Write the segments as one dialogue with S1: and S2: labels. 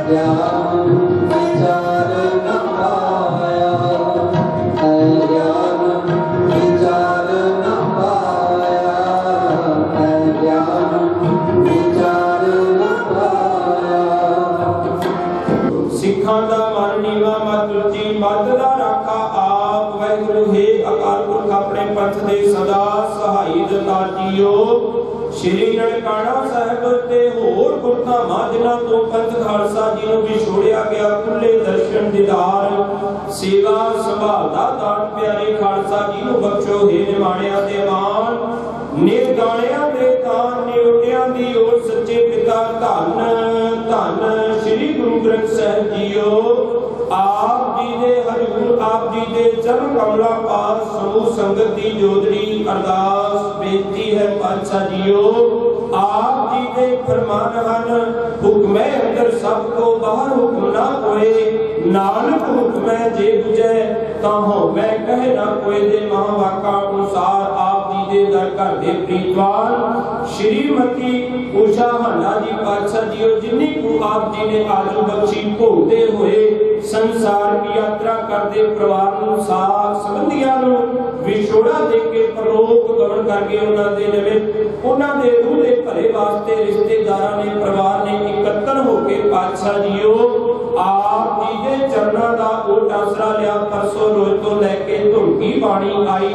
S1: श्री ननकाना साहब ते होर गुरधामां जिन्हां तों पंथ खालसा जी नूं विछोड़िया गया खुले दर्शन दीदार सेवा संभाल दा दान प्यारे खालसा जी नूं बख्शो हे निमाणिया दे मान निर्गाणिया दे तान निउटियां दी ओर सच्चे पिता धन धन श्री गुरु ग्रंथ साहिब जीओ आप जी दे हजूर आप जी दे चरण कमला पास समूह संगत दी जोदड़ी अरदास बेनती है पातशाह जीओ आप जी दे फरमान हन हुक्म अंदर सब को बाहर हुक्म ना कोई नानक हुक्म जे बुझे ताहो मैं कह ना कोई दे महावाका अनुसार आप जी दे दर घर दे प्रीतवान श्रीमती उषा हन्ना जी पातशाह जीओ जिन्नी को आप जी ने आजू बख्शी भोगते हुए संसार की यात्रा करते परिवार नूं साथ संबंधियां नूं विछोड़ा दे के परलोक गमन करके उन्हां दे निमित्त उन्हां दे रूह दे भले वास्ते रिश्तेदारां ने परिवार ने इकट्ठा होके पातशाह जीओ आप जी दे चरणां दा ओट आसरा लिया परसों रोज तो लेके धुनकी बाणी आई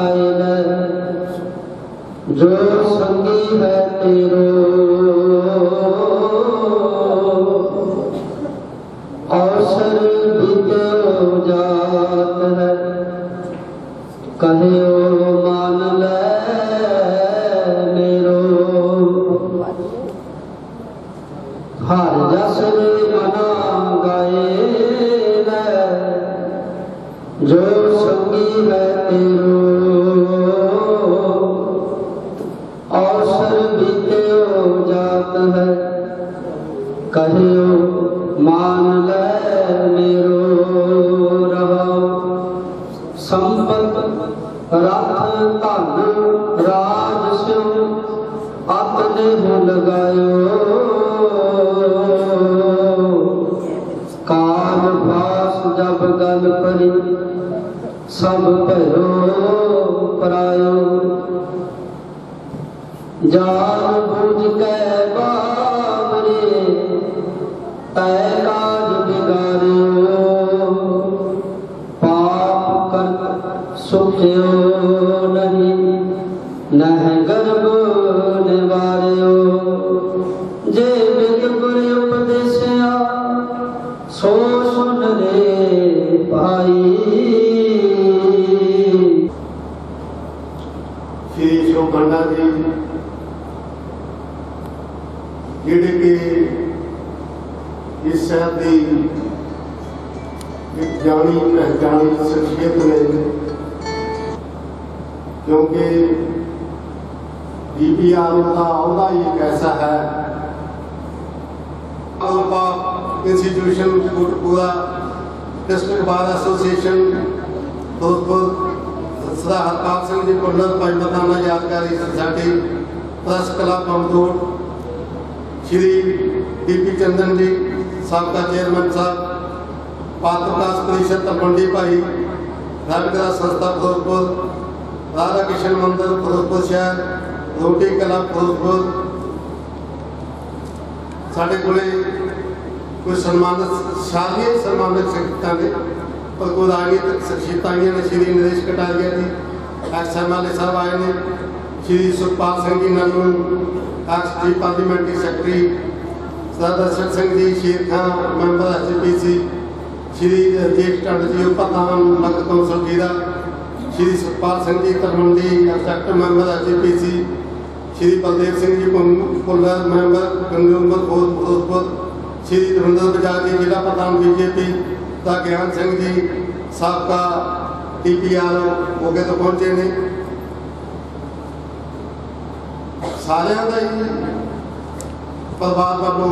S2: जो संगी है तेरो अवसर बीतो जात है कहियो मान ले मेरो हर जस मना गाए जो संगी है तेरो अवसर बीतो जात है कहियो मान ले मेरो रहो संपत रथ धन राज स्यो अपने हो लगायो काल भास जब गल परी सब भयो परायो जान बुझ के बाबरे तय काज बिगाड़ियो पाप कर सुखियो नहीं नह गर्भ निवारियो जे बिग गुर उपदेशया सो सुन रे भाई।
S3: श्री शोभंडा जी जिहड़े कि इस शहर की एक जानी पहचानी शख्सियत ने क्योंकि DPRO का अहदा ही एक ऐसा है institution Kotpura district bar association Ferozepur Sardar Harpal Singh ji Kullar पंजबताना यादगारी society press club Amdot Shri DP Chandan ji साबका चेयरमैन साहब पात्रदास परिषद तलवंडी भाई रामगढ़ संस्था फिरोजपुर राधा किशन मंदिर फिरोजपुर शहर रोटी क्लब फिरोजपुर साढ़े कोले कुछ सम्मानित शाही सम्मानित शख्सियतां ने और कुछ राजनीतिक शख्सियतां आईयां ने श्री नरेश कटारिया जी XMLA साहब आए ने Shri Sukhpal Singh ji Nannu ex parliamentary secretary Sardar Darshan Singh ji Sher Khan member HPC Shri Rajesh Tand ji प्रधान नगर council Zira Shri Sukhpal Singh ji Talwandi executive member HPC Shri Baldev Singh ji Pullar member consumer board Ferozepur Shri Dharmendra Bajaj ji जिला प्रधान BJP दा ज्ञान सिंह जी साबका DPRO मौके तो पहुंचे ने सारे का ही परिवार वालों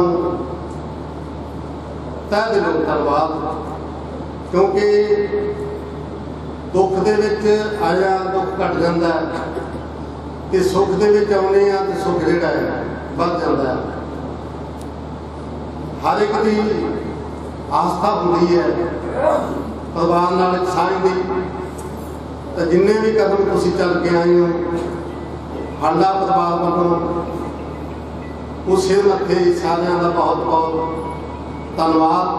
S3: तह दिलों धन्यवाद क्योंकि दुख दे विच आया दुख घट जाता है ते सुख दे विच आउने आ ते सुख जिहड़ा है बढ़ जाता है। हर एक की आस्था होंगी है परिवार नाल एक साझ दी। तो जिन्ने भी कदम तुसीं चल के आए हो हाड़ा परिवार वालों उस सिर मत्थे सारिਆਂ ਦਾ बहुत बहुत धन्यवाद।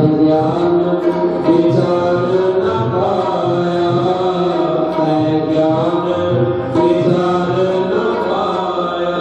S2: ज्ञान विचार न पाया, है ज्ञान विचार न पाया।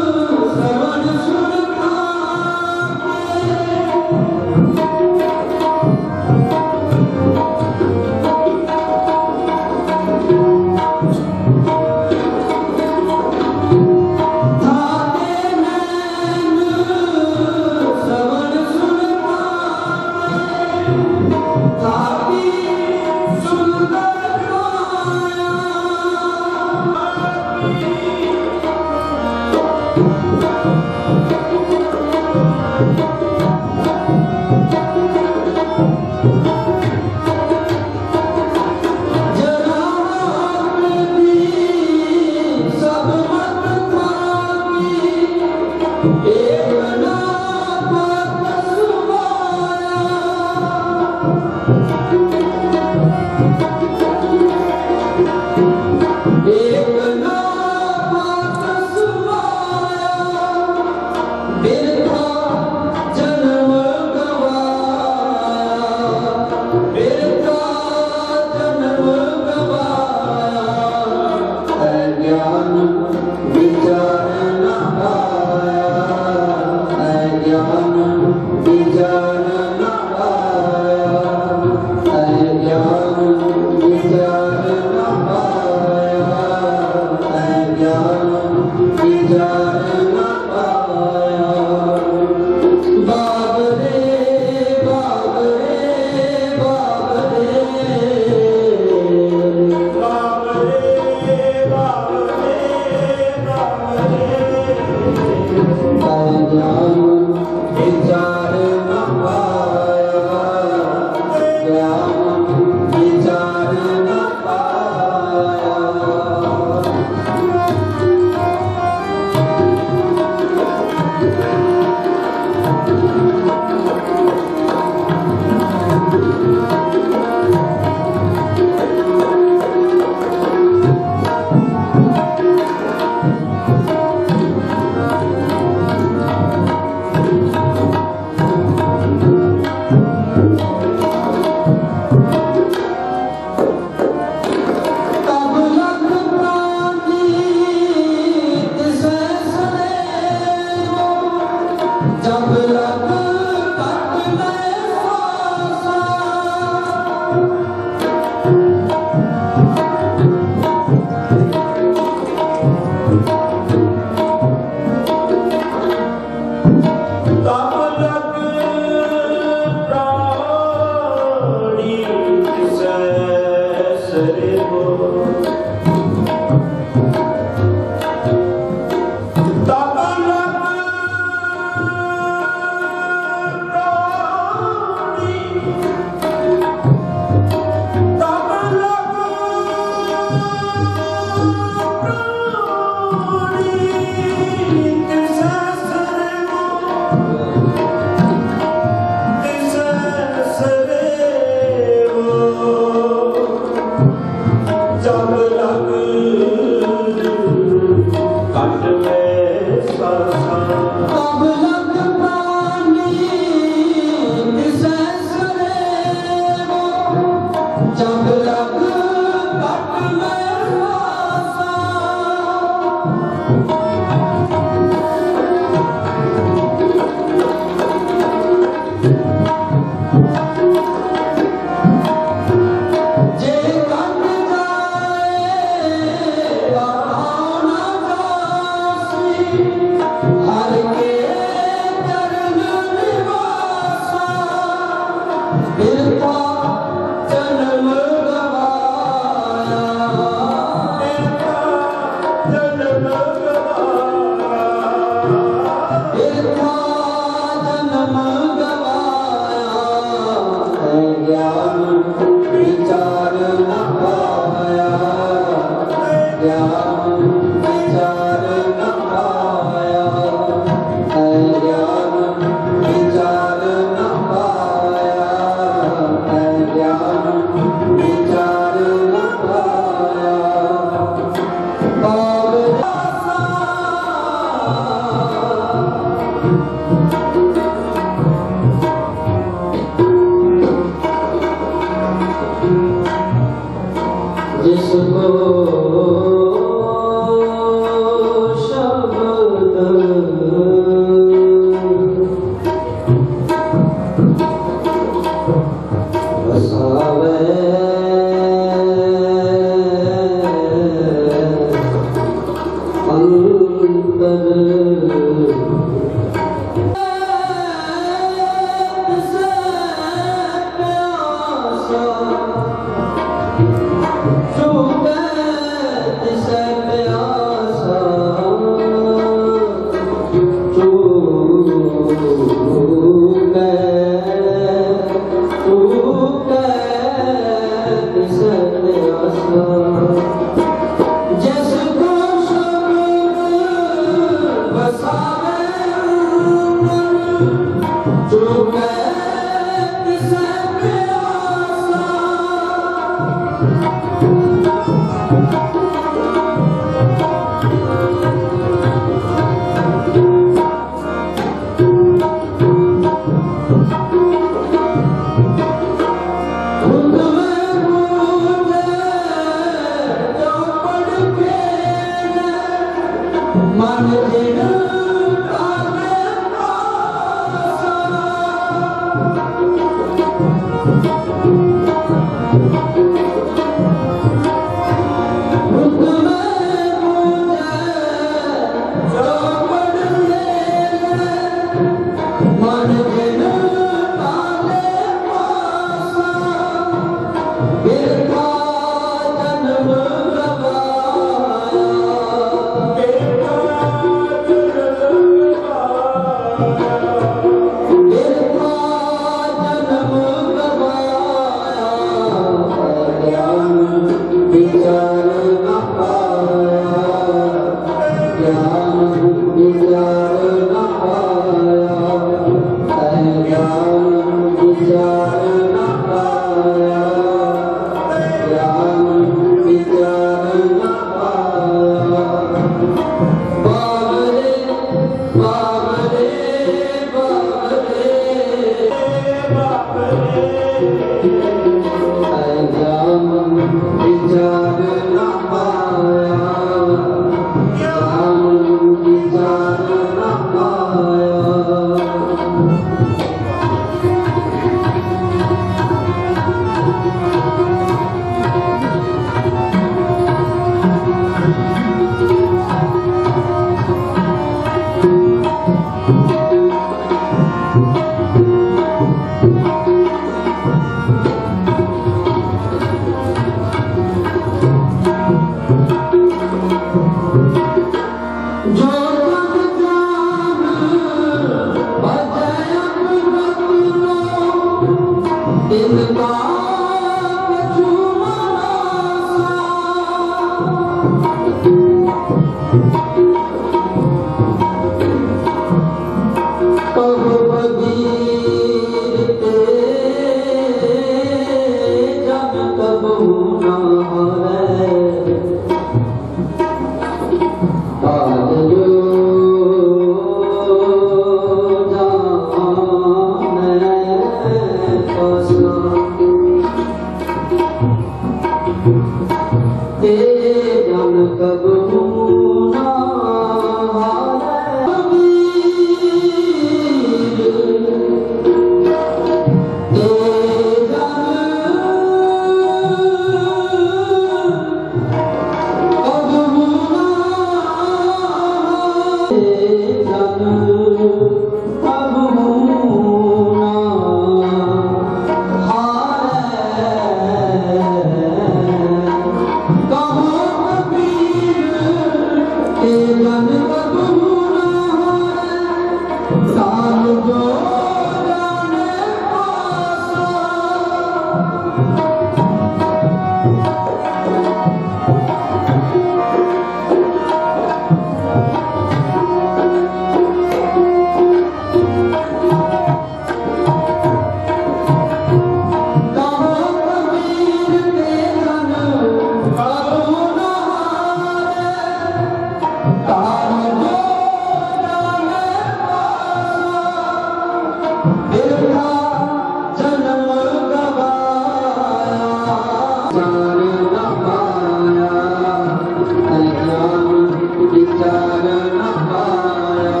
S2: बिरथा जन्म गवाया विचार न पाया अज्ञान विचार न पाया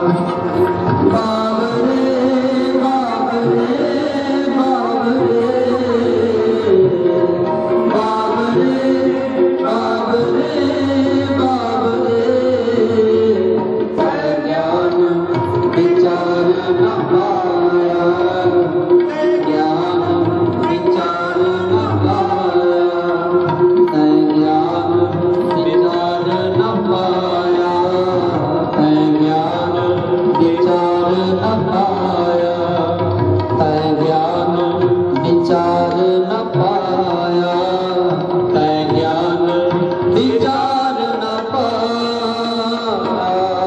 S2: बाबरे बाबरे बाबरे बाबरे बाबरे बाबरे ज्ञान विचार न पाया ज्ञान विचार न पाया ज्ञान विचार न पाया ज्ञान विचार न पाया ज्ञान विचार न पाया ज्ञान विचार न पाया।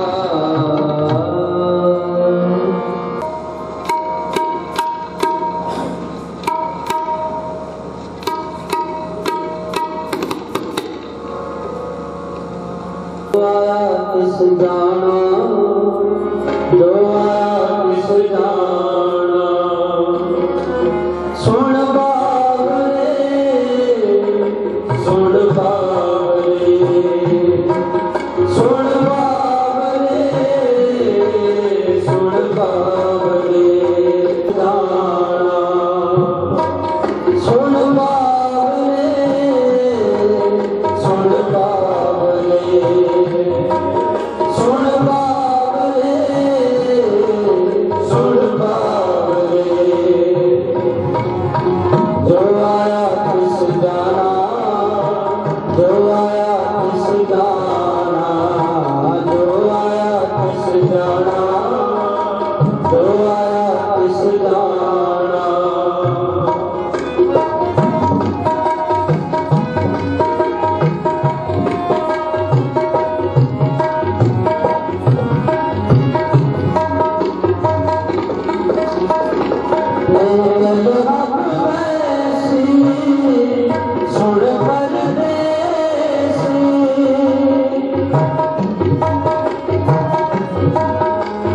S2: आया किस जाना जो आया किस जाना सुन बाबरे सुन बाबरे सुन बाबरे सुन बाबरे जाना सुन बाबरे सुन बाबरे सुन बाबरे सुन बाबरे जो आया किस जाना जो आया किस जाना जो आया किस जाना जो आया किस जाना सुन परदेसी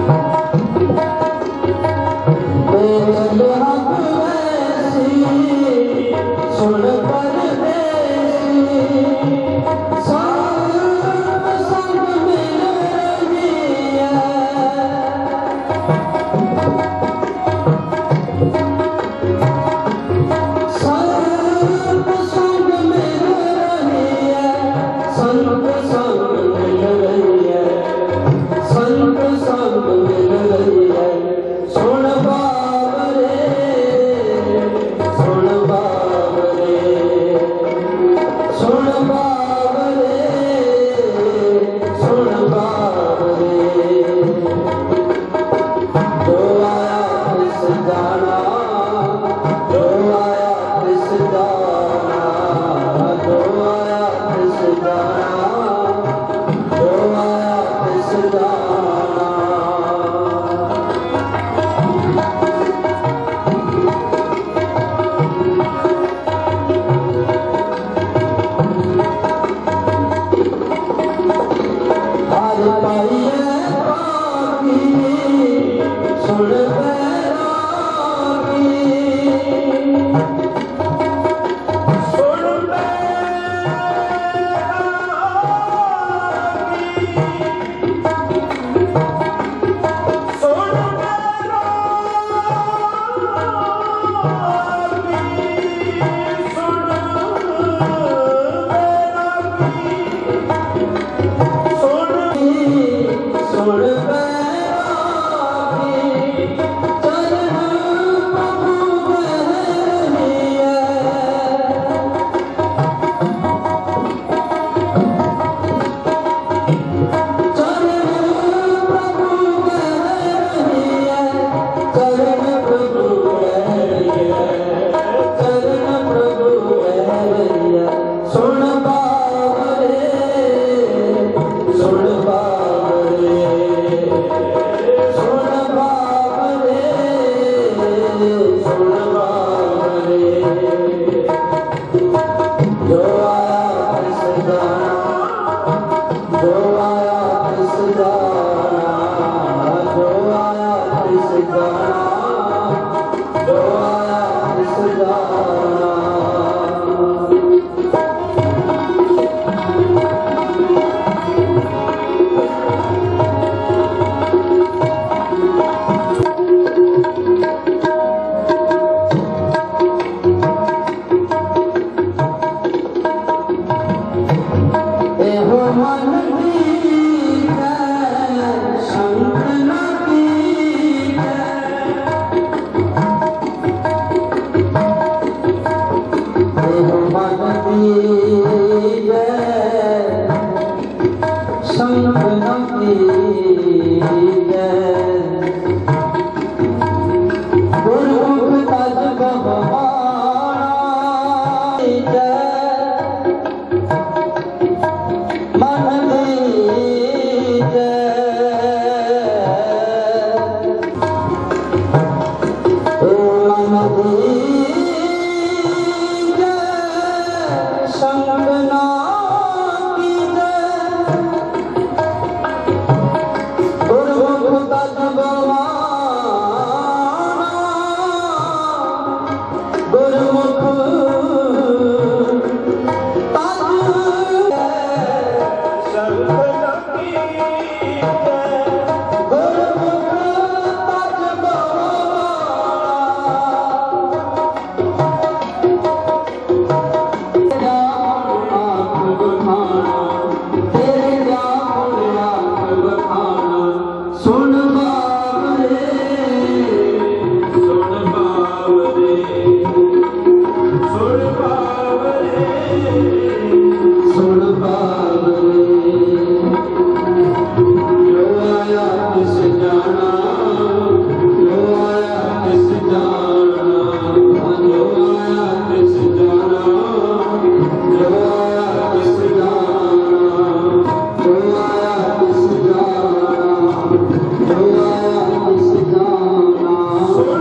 S2: जाना, जो आया तिस जाना, जो आया तिस जाना, जो आया तिस जाना, जो आया तिस जाना, जो आया तिस जाना, सुन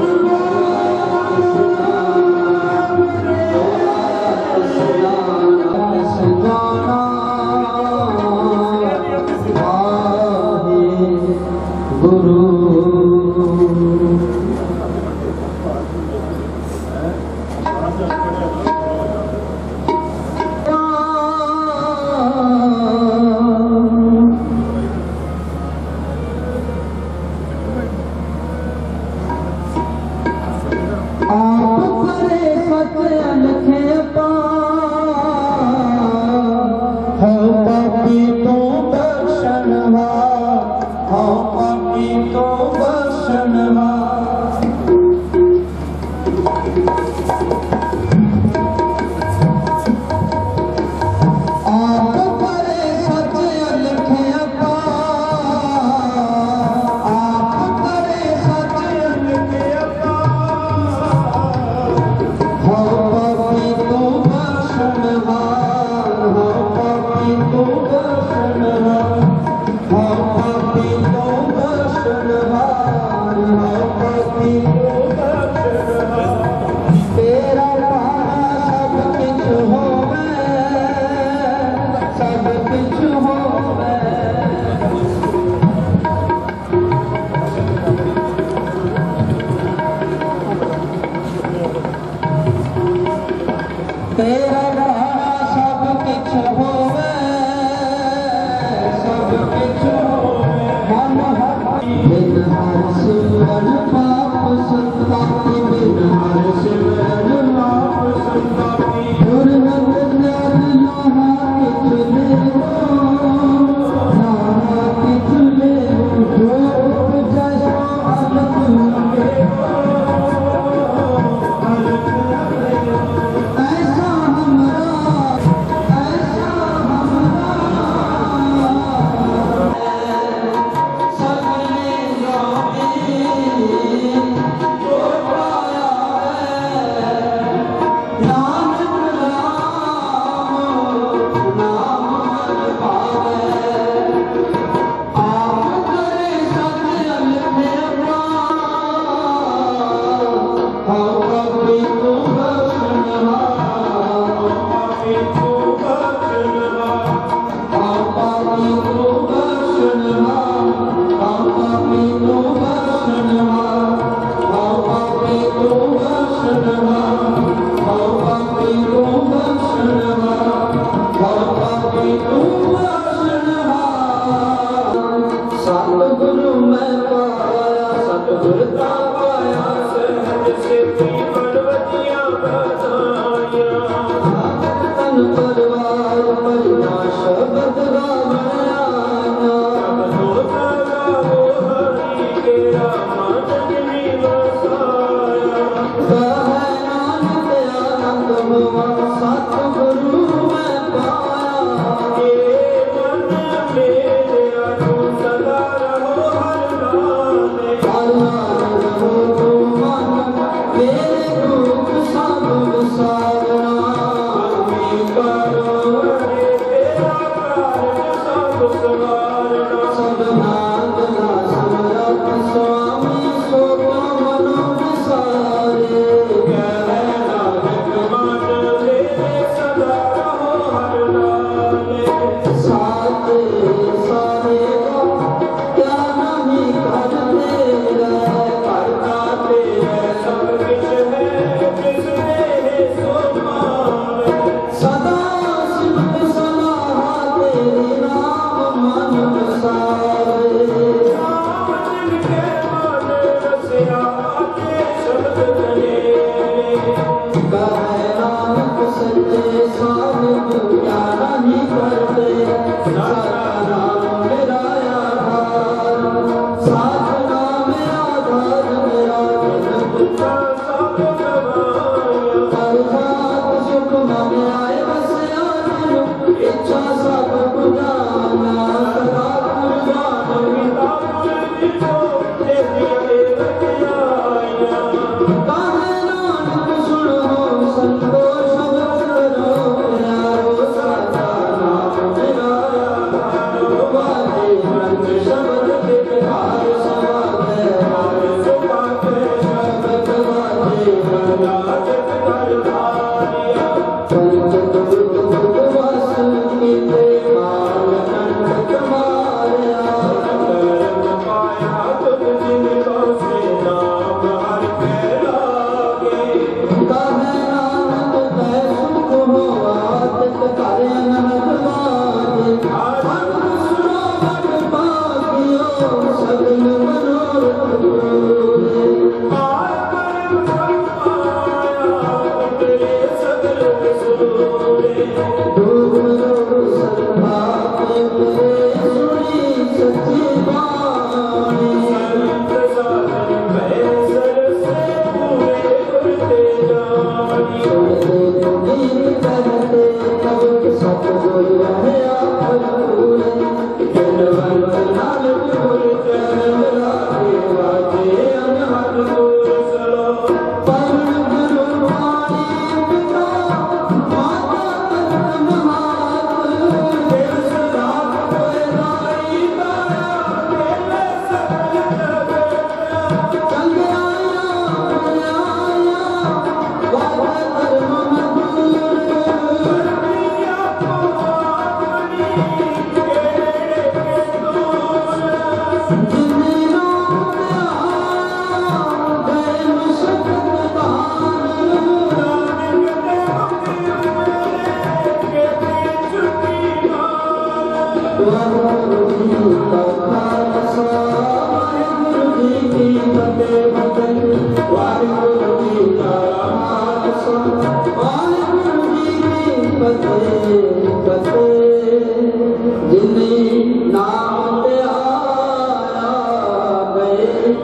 S2: गुरु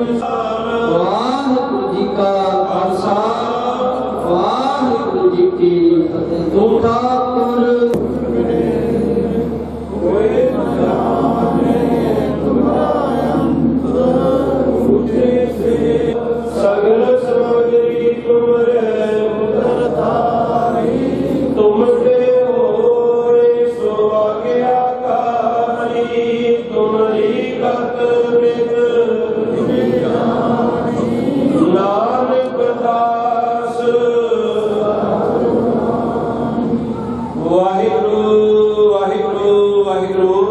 S2: ਵਾਹਿਗੁਰੂ ਜੀ ਕਾ ਖਾਲਸਾ ਵਾਹਿਗੁਰੂ ਜੀ ਕੀ ਫਤਿਹ। ਤੂੰ ਠਾਕੁਰ
S1: सगल समगरी तुमरे तुमसे होए सो आज्ञाकारी तुम्हारी गत नानक दास वाहिगुरु वाहिगुरु वाहिगुरु।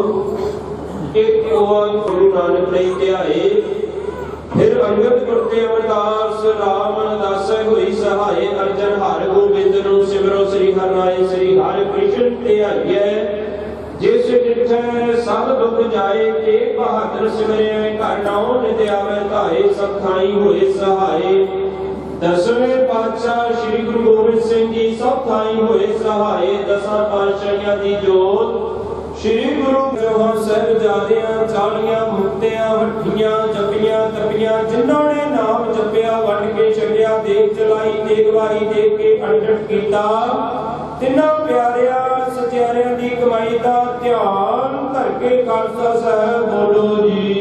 S1: एक ओर गुरु नानक ने ध्याए फिर अंगद गुरते अवतार राम दास होई सहाय अर्जन हर गोबिंद नु सिमरो श्री हरनाय श्री हरि कृष्ण ते आज्ञा जिस डिठै सब दुख जाए ते बहादुर सिमरे घर नाम नित आवे धाए सब थाई होए सहाय। दसवें पातशाह श्री गुरु गोबिंद सिंह जी सब थाई होए सहाय। दसां पातशाहियां दी जोत श्री गुरु चौहान साहिबजादियां चालियां मुक्तियां वठियां जपियां तपियां जिन्हों ने नाम जपिया वट के छड़िया देख चलाई देखवाई देख के अनडट कीता तिन्हां प्यारिया सचियारियां दी कमाई दा ध्यान करके खालसा साहब बोलो जी।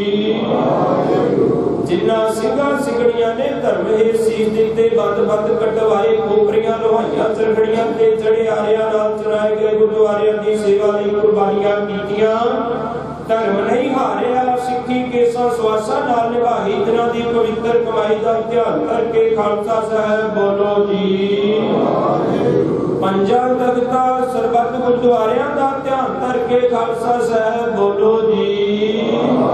S1: जिन्ना सिंघां सिंगड़ियां ने धर्म हेठ सीस दिते बंद बंद कटवाए खोपरियां लोहाइयां चरखड़ियां ते चढ़े आरियां नाल चराए गए गुरुद्वारियां दी सेवा लई कुर्बानियां कीतियां धर्म नहीं हारिया सिੱਖੀ केसा स्वासा नाल निभाई जिन्हां दी पवित्र कमाई दा ध्यान करके खालसा साहब बोलो जी। पंजां तख्ता सरबत गुरुद्वारियां दा ध्यान करके खालसा साहब बोलो जी।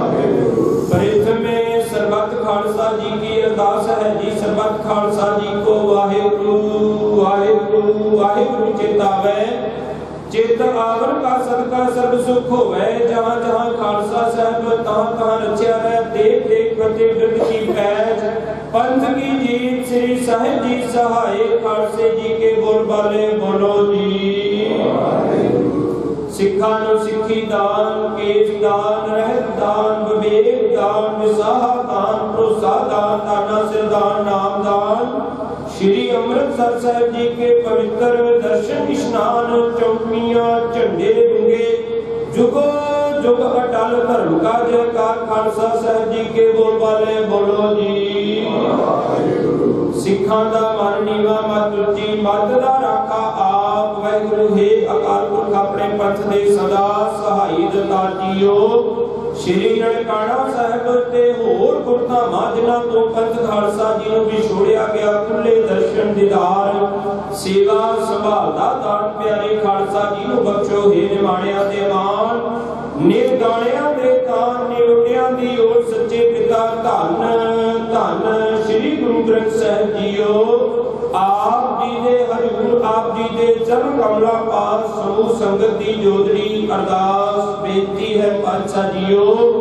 S1: प्रथमे सरबत खालसा जी की अरदास है जी सरबत खालसा जी को वाहिगुरु वाहिगुरु वाहिगुरु चेतावे चित आवन का सदका सर्व सुख होवे जहां जहां खालसा साहब तहां तहां रचिया है देख देख प्रति वृद्ध की पैज पंथ की जीत श्री साहिब जी सहाय खालसे जी के बोल बाले बोलो जी। सिखा नु सिखी दान केश दान रहत दान विवेक दान विसाहा दान भरोसा दान दाना सिर दान नाम दान श्री अमृतसर साहिब जी के पवित्र दर्शन स्नान चौकियां झंडे डूंगे जुगो जुग अटल धर्म का जयकार खालसा साहब जी के बोल वाले बोलो जी। सिखा दा मन नीवा मत उच्ची मत दा राखा आप वाहिगुरु हे अकाल पुरख अपने पंथ दे सदा सहाई दता जीओ। श्री ननकाना साहब ते होर गुरधामां जिन्हां तो पंथ खालसा जी नूं विछोड़िया गया खुले दर्शन दीदार सेवा संभाल दा दान प्यारे खालसा जी नूं बख्शो हे निमाणिया दे मान निर्गाणिया दे तान निवड़िया दी ओर सच्चे पिता धन धन श्री गुरु ग्रंथ साहिब जीओ। आप जी दे हजूर आप जी दे चरण कमला पास समूह संगत दी जोदड़ी अरदास बेनती है पातशाह जीओ।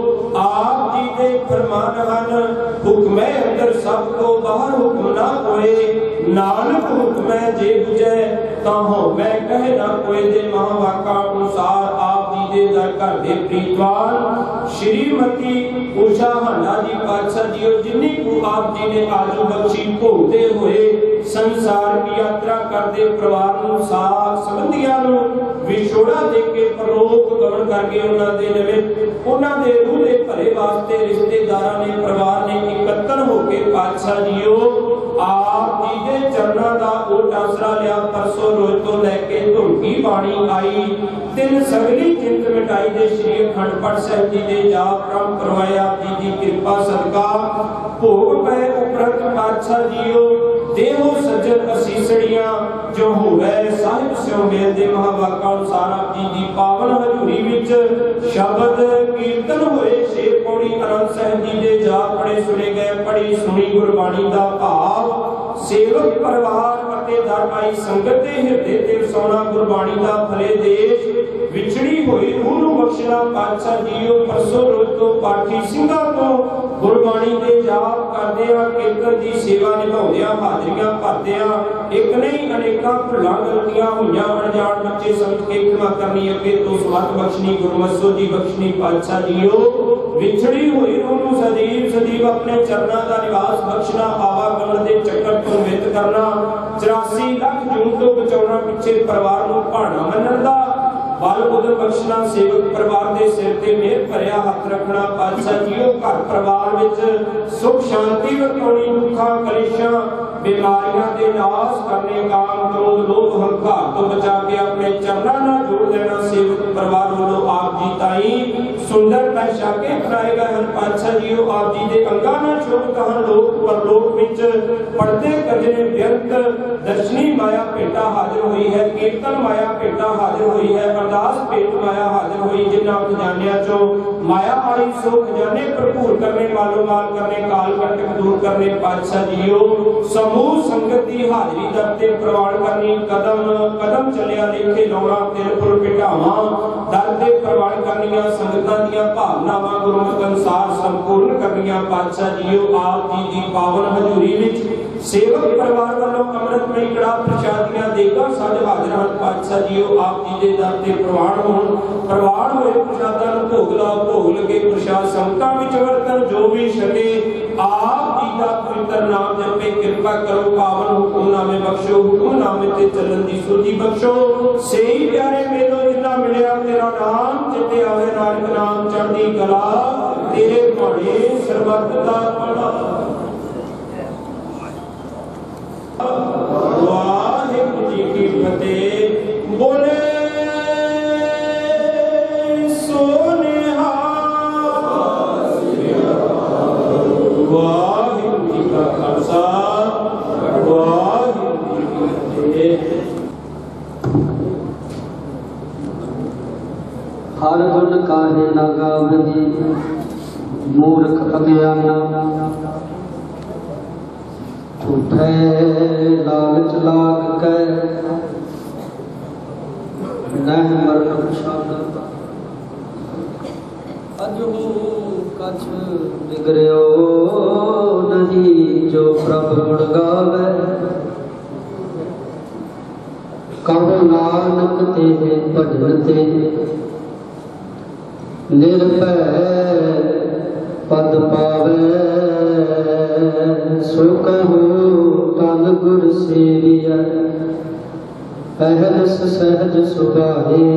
S1: आप जी दे फरमान हन हुक्म है अंदर सबको बाहर हुक्म ना कोई नानक हुक्म है जे बुझे ताहो मैं कहे ना कोई दे महावाका अनुसार आप जी दे दर घर दे प्रीतवान श्रीमती उषा हन्ना जी पातशाह जीओ जिन्नी को आप जी ने आजू बख्शी भोगते हुए संसार की यात्रा करते परिवार ਨੂੰ ਸਾਥ ਸੰਬੰਧੀਆਂ ਨੂੰ ਵਿਛੋੜਾ ਦੇ ਕੇ ਪਰਲੋਕ ਗਮਨ ਕਰਕੇ ਉਹਨਾਂ ਦੇ ਨਿਮਿਤ ਉਹਨਾਂ ਦੇ ਰੂਹ ਦੇ ਭਲੇ ਵਾਸਤੇ ਰਿਸ਼ਤੇਦਾਰਾਂ ਨੇ ਪਰਿਵਾਰ ਨੇ ਇਕੱਤਰ ਹੋ ਕੇ ਪਾਤਸ਼ਾਹ ਜੀਓ ਆਪ ਜੀ ਦੇ ਚਰਨਾਂ ਦਾ ਓਟ ਆਸਰਾ ਲਿਆ। ਪਰਸੋਂ ਰੋਜ਼ ਤੋਂ ਲੈ ਕੇ ਧੁੰਕੀ ਬਾਣੀ ਆਈ ਤਿੰਨ ਸਗਲੀ ਚਿੰਤ ਮਿਟਾਈ ਦੇ ਸ਼੍ਰੀ ਅਖੰਡ ਪਾਠ ਸਾਹਿਬ ਜੀ ਦੇ ਜਾਪ ਪ੍ਰਮ ਕਰਵਾਏ ਆਪ ਜੀ ਦੀ ਕਿਰਪਾ ਸਦਕਾ ਭੋਗ ਪਏ ਉਪਰੰਤ ਪਾਤਸ਼ਾਹ ਜੀਓ देहो सज्जन असीसड़ियां जो होवे साहिब स्यों मेल दे महावाका अनुसार आप जी दी पावन हजूरी विच शब्द कीर्तन होए शेर पौड़ी आनंद साहिब जी दे जाप पढ़े सुने गए पढ़ी सुनी गुरबाणी दा भाव सेवक परिवार अते दर आई संगत दे हिरदे ते वसाउणा गुरबाणी दा फले देश विछड़ी होई रूह नूं बख्शना पातशाह जीओ। परसों रोज तो पाठी ਸਿੰਘਾਂ ਤੋਂ गुरबाणी दे जाप करदियां कीर्तन दी सेवा निभाउंदियां हाजरियां भरदियां एक नहीं अनेकां भुलां गलतियां होईयां अनजान बच्चे समझ के क्षमा करनी अगे तो सवत बख्शनी गुरमसो जी बख्शनी पातशाह जीओ। ਵਿਛੜੀ ਹੋਈ ਰੂਹ ਨੂੰ ਸਦੀਵ ਸਦੀਵ ਆਪਣੇ ਚਰਨਾਂ ਦਾ ਨਿਵਾਸ ਬਖਸ਼ਣਾ, ਆਵਾਗਮਨ ਦੇ ਚੱਕਰ ਤੋਂ ਮਿਤ ਕਰਨਾ, 84 ਲੱਖ ਜੂਨ ਤੋਂ ਬਚਾਉਣਾ, ਪਿੱਛੇ ਪਰਿਵਾਰ ਨੂੰ ਭਾਣਾ ਮੰਨਣ ਦਾ ਬਲ ਬੁੱਧ ਬਖਸ਼ਣਾ, ਸੇਵਕ ਪਰਿਵਾਰ ਦੇ ਸਿਰ ਤੇ ਮਿਹਰ ਭਰਿਆ ਹੱਥ ਰੱਖਣਾ। ਪਾਤਸ਼ਾਹ ਜੀਓ ਘਰ ਪਰਿਵਾਰ ਵਿੱਚ ਸੁਖ ਸ਼ਾਂਤੀ ਵਰਤਾਉਣੀ, ਦੁੱਖਾਂ ਕਲੇਸ਼ਾਂ बीमारियां के नाश करने, काम क्रोध लोभ हंकार तो बचा के अपने चरणों ਨਾਲ जोड़ देना। सेवक परिवार वालों आप जी ताई सुंदर पैशाके बनाए गए हैं। पातशाह जीओ आप जी के अंगां ਨਾਲ शोभित हैं। लोक परलोक विच पढ़ते कजने व्यंत दर्शनी माया भेटा हाजिर हुई है, कीर्तन माया भेटा हाजिर हुई है, अरदास भेट माया हाजिर हुई। जिन्हां खजानियां चो माया वाली सो खजाने भरपूर करने, मालो माल करने, काल कंटक दूर करने। पातशाह जीओ समूह संगत की हाजरी दर ते प्रवान करनी, कदम कदम चलिया लेखे लाउणा, तिल फुल पिटावा दर ते प्रवान करनिया, संगतां दीआं भावनावां गुरमत अनुसार संपूर्ण करनिया। पातशाह जीओ आप जी की पावन हजूरी विच सेवक परिवार वालों अमृतमई कड़ा प्रसादियां देगा साढ़े हाजिर हैं। पातशाह जीओ आप जी के दर ते प्रवान होण, प्रवान होए प्रसादां नूं भोग लाओ, भोग लगे प्रसाद संगतां विच वरतन। जो भी छके आप जी का पवित्र नाम जपे, कृपा करो पावन हुक्मनामे बख्शो, हुक्मनामे ते चलन दी सुधी बख्शो। सही प्यारे मेलो जिन्ना मिलिया तेरा नाम चिते आवे, नानक नाम चढ़दी कला तेरे भाणे सरबत दा भला। वाहिगुरू जी की फतेह। बोले सोनेहा वाहिगुरू जी का खालसा वाहिगुरू जी की फतेह।
S2: हर गुण काहे न गावही मूर्ख अज्ञाना, झूठे लालच लाग के नह मरण पछाना। अजहू कछ बिगड़ियो नहीं, जो प्रभु गुण गावे। कहो नानक तेरे भजन ते, निर्भय पद पावे। सो कहो तन गुर सेविया, पहलस सहज सुभाए।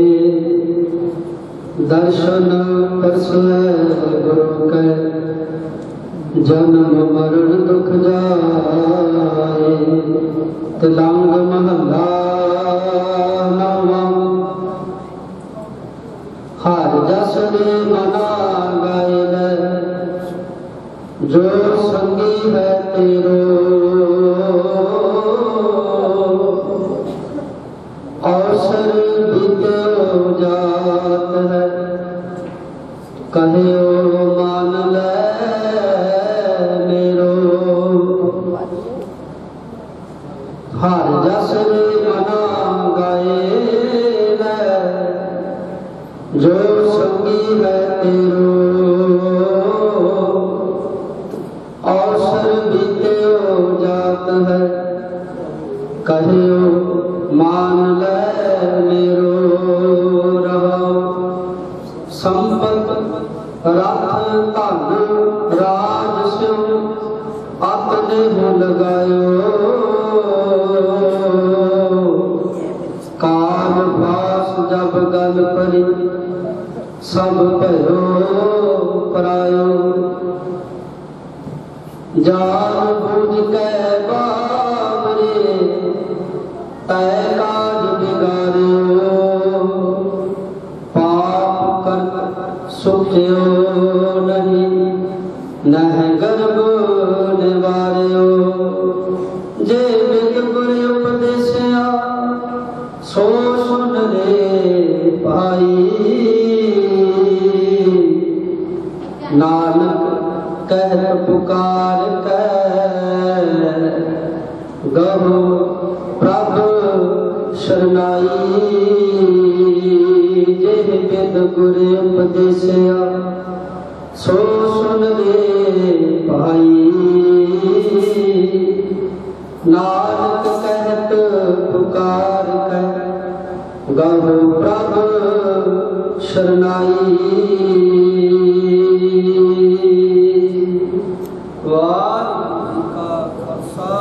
S2: दर्शन परसुए गुरु के, जन्म मरण दुख जाए। तिलंग महला नवा, हर जस ने मना गाए। जो संगी है तेरो, अवसर बीतो जात है। कहियो मान ले मेरो, हर जस ने मना गाए। जो संगी है तेरो, अवसर बीतो जात है। कहियो मान ले मेरो। रहो संपत रथ धन राज स्यो, अपने हो लगायो। काल भास जब गल परी, सब भयो परायो। जान बुझ के बावरे, तय काज बिगाड़ियो। पाप कर सुखियो नहीं, नह गर्भ निवारियो। जे बिद गुर उपदेसिया, सो सुन ले भाई। नानक कहत पुकार के, गहो प्रभु शरणाई। जे बिद गुर उपदेसिया, सो सुन ले भाई। नानक कहत पुकार के, गहो प्रभु शरणाई। ਵਾਹਿਗੁਰੂ ਜੀ ਕਾ ਖਾਲਸਾ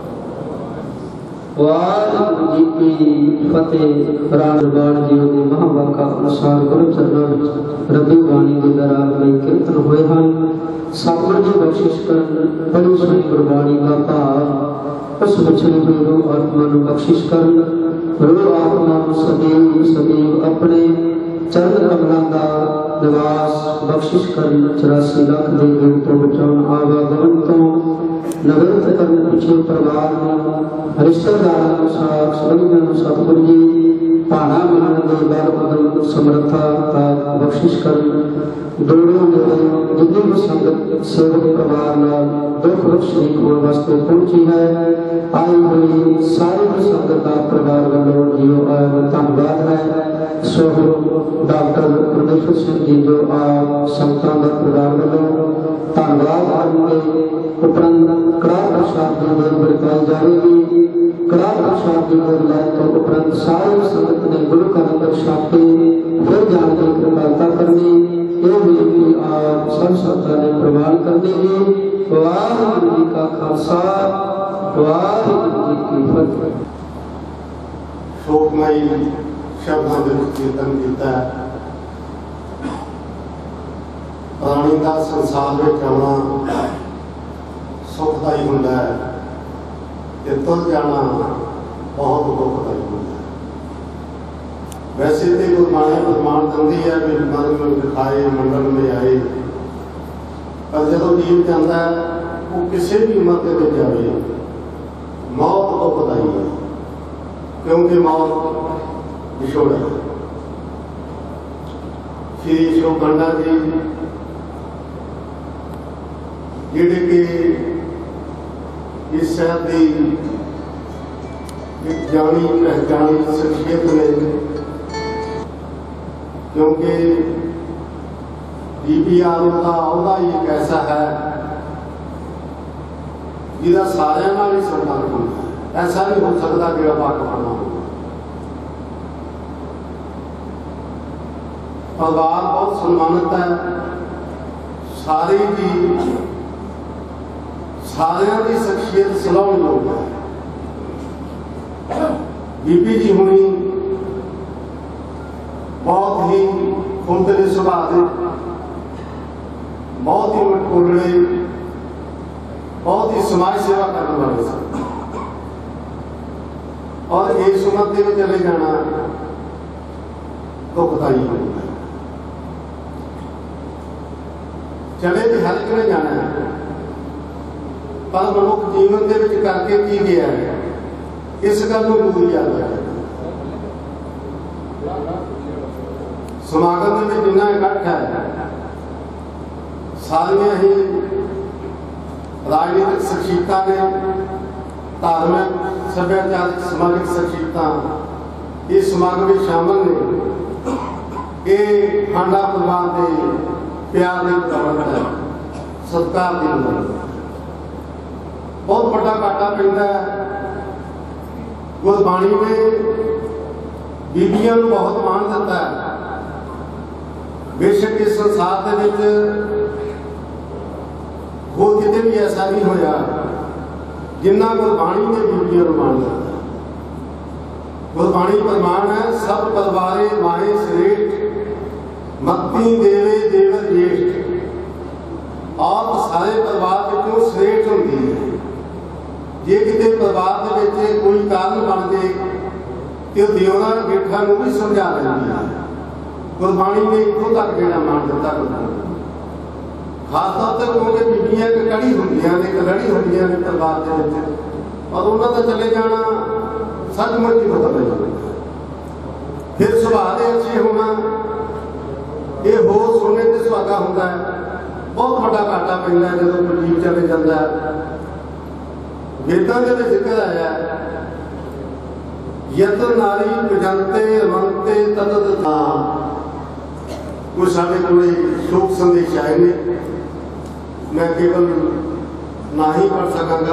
S2: ਵਾਹਿਗੁਰੂ ਜੀ ਕੀ ਫਤਿਹ। ਰਾਜਬਾਣ ਜੀ ਦੇ ਮਹਾਂਵਾਕਾ ਅਨੁਸਾਰ ਗੁਰੂ ਚਰਨਾਂ ਵਿੱਚ ਰੱਬੀ ਬਾਣੀ ਦੇ ਦਰਾਰ ਲਈ ਕੀਰਤਨ ਹੋਏ ਹਨ। ਸਤਿਗੁਰੂ ਜੀ ਬਖਸ਼ਿਸ਼ ਕਰਨ ਬੜੀ ਸੋਹਣੀ ਗੁਰਬਾਣੀ ਦਾ ਭਾਵ ਉਸ ਵਿਚਲੀ ਹੋਈ ਰੂਹ ਆਤਮਾ ਨੂੰ ਬਖਸ਼ਿਸ਼ ਕਰਨ। ਰੂਹ ਆਤਮਾ ਨੂੰ ਸਦੀਵ ਆਪਣੇ ਚਰਨ ਕਮਲਾਂ ਦਾ ਨਿਵਾਸ ਬਖਸ਼ਿਸ਼ ਕਰਨ। 84 ਲੱਖ ਦੇ ਗਿਣ ਤੋਂ ਬਚਾਉਣ ਆਵਾਗਮਨ ਤੋਂ ਨਵਰਤ ਕਰਨ ਪਿੱਛੇ ਪਰਿਵਾਰ ਨੂੰ ਰਿਸ਼ਤੇਦਾਰਾਂ ਨੂੰ ਸਾਖ ਸੰਬੰਧੀਆਂ ਨੂੰ ਸਤਿਗੁਰੂ ਜੀ ਭਾਣਾ ਮੰਨਣ ਦੇ ਬਲ ਬਦਲ ਸਮਰੱਥਾ ਦਾ ਬਖਸ਼ਿਸ਼ ਕਰਨ। ਦੋੜੋਂ ਨੇੜੇ ਜਿੰਨੀ ਵੀ ਸੰਗਤ ਸੇਵਕ ਪਰਿਵਾਰ ਨਾਲ ਦੁੱਖ ਵਿੱਚ ਸ਼ਰੀਕ ਹੋਣ ਵਾਸਤੇ ਪਹੁੰਚੀ ਹੈ, ਆਈ ਹੋਈ ਸਾਰੀ ਸੰਗਤ ਦਾ ਪਰਿਵਾਰ ਵੱਲੋਂ ਜੀਓ ਆਇਆ ਧੰਨਵਾਦ ਹੈ। ਸੋ ਡਾਕਟਰ ਪਰਮੇਸ਼ਰ ਸਿੰਘ ਜੀ ਜੋ ਆ ਸੰਗਤਾਂ ਦਾ ਪਰਿਵਾਰ ਵੱਲੋਂ ਧੰਨਵਾਦ ਕਰਕੇ ਉਪਰੰਤ ਕੜਾਹ ਪ੍ਰਸ਼ਾਦ ਦੀ ਦੇਣ ਵਰਤਾਈ ਜਾਵੇਗੀ। ਕੜਾਹ ਪ੍ਰਸ਼ਾਦ ਦੀ ਦੇਣ ਲੈਣ ਤੋਂ ਉਪਰੰਤ ਸਾਰੀ ਸੰਗਤ ਨੇ ਗੁਰੂ ਘਰ ਅੰਦਰ ਛਾਪੇ ਫਿਰ ਜਾਣ ਦੀ ਕਿਰਪਾਲਤਾ ਕਰਨੀ। ਇਹ ਬੇਨਤੀ ਆਪ ਸਭ ਸੰਗਤਾਂ ਨੇ ਪ੍ਰਵਾਨ ਕਰਨੀ ਹੈ। ਵਾਹਿਗੁਰੂ ਜੀ ਕਾ ਖਾਲਸਾ ਵਾਹਿਗੁਰੂ ਜੀ ਕੀ ਫਤਿਹ।
S3: ਸ਼ੋਕਮਈ ਸ਼ਬਦਾਂ ਦੇ ਵਿੱਚ ਕੀਰਤਨ ਕੀਤਾ ਹੈ। ਪ੍ਰਾਣੀ ਦਾ ਸੰਸਾਰ ਵਿੱਚ ਆਉਣਾ ਸੁਖਦਾਈ ਹੁੰਦਾ ਹੈ ਤੇ ਤੁਰ ਜਾਣਾ ਬਹੁਤ ਦੁਖਦਾਈ ਹੁੰਦਾ ਹੈ। ਵੈਸੇ ਤੇ ਗੁਰਬਾਣੀ ਪ੍ਰਮਾਣ ਦਿੰਦੀ ਹੈ ਵੀ ਮਨ ਨੂੰ ਦਿਖਾਏ ਮੰਡਲ में ਆਏ, ਪਰ ਜਦੋਂ ਜੀਵ ਜਾਂਦਾ ਹੈ ਉਹ ਕਿਸੇ ਵੀ ਉਮਰ ਦੇ ਵਿੱਚ ਜਾਵੇ ਮੌਤ ਦੁਖਦਾਈ ਹੈ, ਕਿਉਂਕਿ ਮੌਤ ਵਿਛੋੜਾ ਹੈ। ਸ਼੍ਰੀ ਸ਼ੋਭੰਡਾ ਜੀ ਜਿਹੜੇ ਕਿ ਇਸ ਸ਼ਹਿਰ ਦੀ ਇੱਕ ਜਾਣੀ ਪਹਿਚਾਣੀ ਸ਼ਖਸੀਅਤ ਨੇ, क्योंकि DPR का अहदा ही एक ऐसा है जिसका सारे नाल ही संबंध होता है। ऐसा नहीं हो सकता कि पाकिस्तान हो। परिवार बहुत सम्मानित है, सारी जी सारिया की शख्सियत सलाहण योग है। बीबी जी हुणी बहुत ही खुंदले सुभाव के, बहुत ही मटकोले, बहुत ही समाज सेवा करने वाले सन, और इस उम्र में चले जाना दुखदाई होगा। चले भी हर एक ने जाना है, पर मनुख जीवन के विच करके की गया है इस गल को जरूर याद रखना। समागम में जिन्ना इकट्ठ है सारिया ही राजनीतिक शख्सियत ने, धार्मिक सभ्याचारक समाजिक शख्सियत इस समागम में शामिल ने। ये हांडा परिवार के प्यार की दौलत है, सत्कार की दौलत है। बहुत बड़ा घाटा पैंदा है। गुरबाणी ने बीबियां को बहुत मान दिता है। बेशक इस संसार के होर किते भी ऐसा नहीं होया जिन्ना गुरबाणी ने बीबियां को मान दिता। गुरबाणी प्रमाण है, सब परिवारे माए श्रेष्ठ मत्ती देवे देव ज्येष्ठ। और सारे परिवार विचों श्रेष्ठ होंदी है। जे किते परिवार के विच कोई कारण बन जाए तो देवरा जेठा को भी समझा देती है। गुरबाणी ने इतों तक जेड़ा मान दिता। खास तौर पर क्योंकि बीबियां एक कड़ी होंदियां ने, एक लड़ी होंदियां ने परिवार के विच, और उन्हां दा चले जाना सचमुच ही दुख है। फिर सुभाव दे अच्छे होना ये होर सोने ते सुहागा हुंदा है। बहुत बड़ा घाटा पैंदा है जदों कोई जीव चले जाता है। वेदां दे विच जिक्र आया यत नारी विजंते रमंते तदत। कुछ साढ़े कोले शोक संदेश आए ने, मैं केवल ना ही पढ़ सकांगा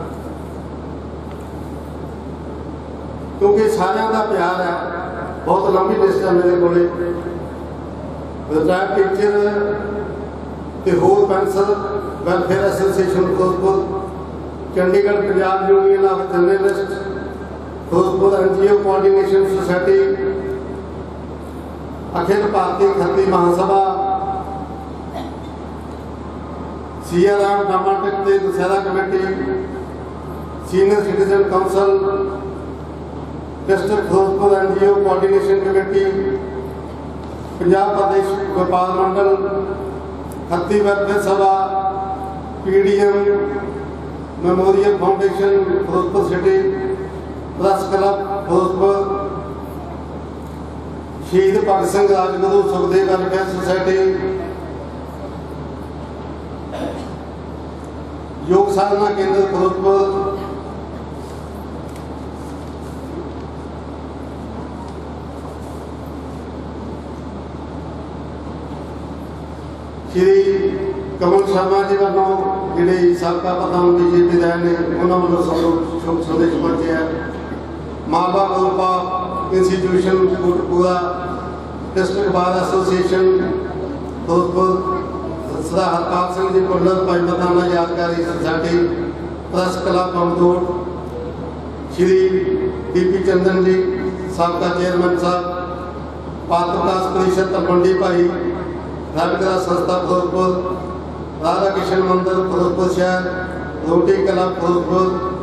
S3: क्योंकि सारिਆਂ ਦਾ प्यार है। बहुत लंबी लिस्ट है मेरे को। रिटायर्ड टीचर ते होर pension welfare association Ferozepur, Chandigarh Punjab union of journalist, Ferozepur NGO coordination society, Akhil Bharatiya Khatti Mahasabha, CRM dramatic ते Dussehra committee, senior citizen council, district Ferozepur NGO coordination committee, Punjab Pradesh Vyapar Mandal, Khatti welfare Sabha, PDM memorial foundation Ferozepur city, press club Ferozepur, Shaheed Bhagat Singh Rajguru Sukhdev welfare society, Yog Sadhana केंद्र फिरोजपुर, श्री कमल शर्मा जी वालों जिहड़े साबका प्रधान BJP रहे ने उन्होंने वालों शोक संदेश पहुंचे है। Malwa group of institution Kotkapura, district bar association Ferozepur, Sardar Harpal Singh ji Bhullar Bhai Mardana यादगारी society, press club Amdot, Shri DP Chandan ji साबका चेयरमैन साहब, पात्र विकास परिषद तलवंडी भाई, रामगढ़ संस्था फिरोजपुर, राधा कृष्ण मंदिर फिरोजपुर शहर, रोटी क्लब फिरोजपुर।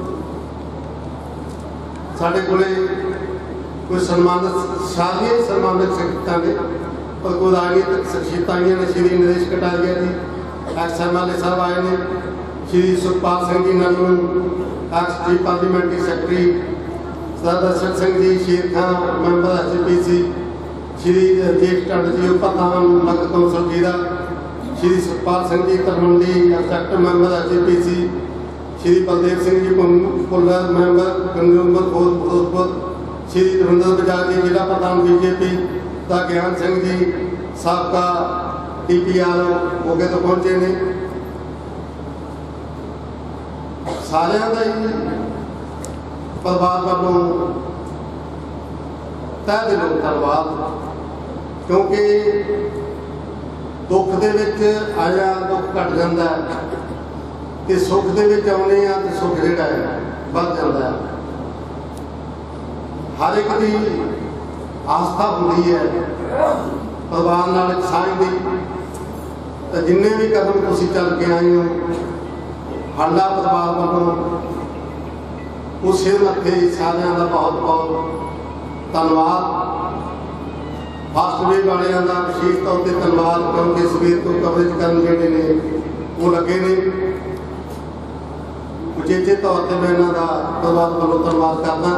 S3: साढ़े कोले कोई सम्मानित सारिया सम्मानित शख्सियतां ने और कोई राजनीतिक शख्सियतां आईयां ने। श्री नरेश कटारिया जी XMLA साहब आए ने, Shri Sukhpal Singh ji Nannu XG parliamentary secretary, Sardar Darshan Singh ji Sher Khan member HPC, Shri Rajesh Tand ji प्रधान नगर council Zira, Shri Sukhpal Singh ji Talwandi active member HPC, Shri Baldev Singh ji Bhullar member consumer board Ferozepur, Shri Dharmendra Bajaj ji जिला प्रधान BJP, ज्ञान सिंह जी साबका DPRO मोगे तो पहुंचे ने। सारे का ही परिवार वालों तह दिलों धन्यवाद, क्योंकि दुख दे विच आया दुख घट जाता है ते सुख दे विच आउने आ ते सुख जिहड़ा है बढ़ जाता है। हर एक की आस्था होंदी है परिवार नाल एक साझ दी, ते जिन्ने भी कदम तुसीं चल के आए हो हाडा परिवार वालों उस सिर मत्थे सारिਆਂ ਦਾ बहुत बहुत धन्यवाद। फास्ट वे वालियां का विशेष तौर पर धन्यवाद, क्योंकि सवेर तो कवरेज करन जेडे ने वो लगे ने। उचेचे तौर पर मैं इन्हां दा परिवार वालों धन्यवाद करदा।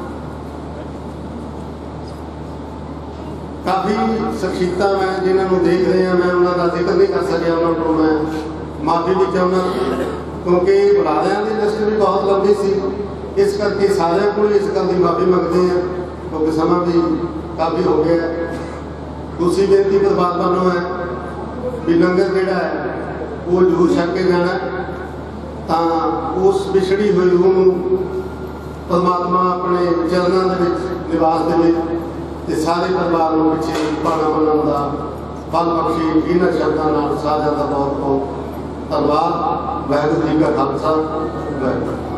S3: काफ़ी शख्सियतां मैं जिन्होंने देख रहे हैं, मैं उन्होंने जिक्र नहीं कर सकिया, उन्होंने मैं माफ़ी भी चाहना, क्योंकि बुलारियां की लिस्ट भी बहुत लंबी सी, इस करके सारिਆਂ को इस गल की माफ़ी मंगते हैं, क्योंकि समा भी काफ़ी हो गया है। दूसरी बेनती परिवार वालों है भी लंगर जोड़ा है वो जरूर छक के जाना, तो उस विछड़ी हुई रूह परमात्मा अपने चरणों के निवास दे, सारे परिवार को पिछे पाना बनने का फल बख्शी। इन्होंने शब्दों साझा का बहुत बहुत धन्यवाद। वाहिगुरू जी का खालसा वाहिगुरू।